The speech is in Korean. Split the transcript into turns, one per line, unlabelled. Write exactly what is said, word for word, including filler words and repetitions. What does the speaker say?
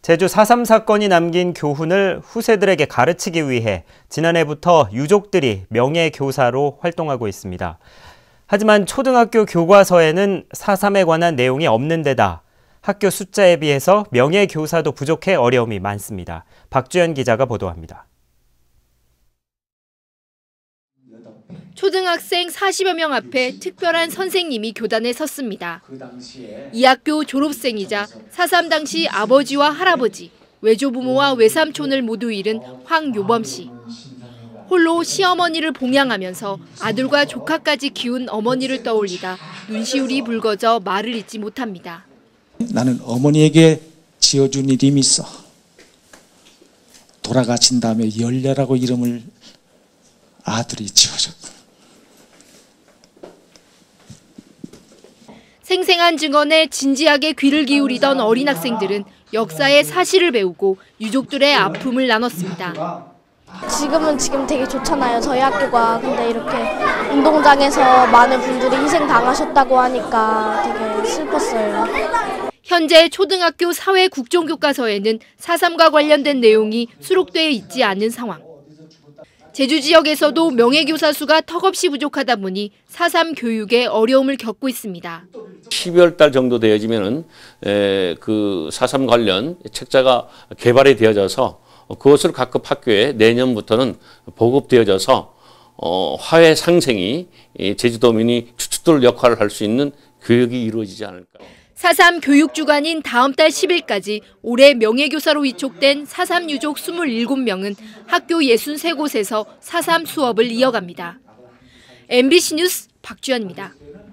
제주 사 삼 사건이 남긴 교훈을 후세들에게 가르치기 위해 지난해부터 유족들이 명예교사로 활동하고 있습니다. 하지만 초등학교 교과서에는 사 삼에 관한 내용이 없는 데다 학교 숫자에 비해서 명예교사도 부족해 어려움이 많습니다. 박주연 기자가 보도합니다.
초등학생 사십여 명 앞에 특별한 선생님이 교단에 섰습니다. 이 학교 졸업생이자 사 삼 당시 아버지와 할아버지, 외조부모와 외삼촌을 모두 잃은 황요범 씨. 홀로 시어머니를 봉양하면서 아들과 조카까지 키운 어머니를 떠올리다 눈시울이 붉어져 말을 잇지 못합니다.
나는 어머니에게 지어준 이름이 있어. 돌아가신 다음에 열려라고 이름을 아들이 지어줬다.
생생한 증언에 진지하게 귀를 기울이던 어린 학생들은 역사의 사실을 배우고 유족들의 아픔을 나눴습니다.
지금은 지금 되게 좋잖아요, 저희 학교가. 근데 이렇게 운동장에서 많은 분들이 희생당하셨다고 하니까 되게 슬펐어요.
현재 초등학교 사회 국정교과서에는 사 삼과 관련된 내용이 수록돼 있지 않은 상황. 제주 지역에서도 명예교사 수가 턱없이 부족하다 보니 사 삼 교육에 어려움을 겪고 있습니다.
십이월 달 정도 되어지면은 그 사 삼 관련 책자가 개발이 되어져서 그것을 각급 학교에 내년부터는 보급되어져서 어, 화해 상생이 제주도민이 주춧돌 역할을 할 수 있는 교육이 이루어지지 않을까.
사 삼 교육주간인 다음 달 십 일까지 올해 명예교사로 위촉된 사 삼 유족 이십칠 명은 학교 육십삼 곳에서 사 삼 수업을 이어갑니다. 엠비씨 뉴스 박주연입니다.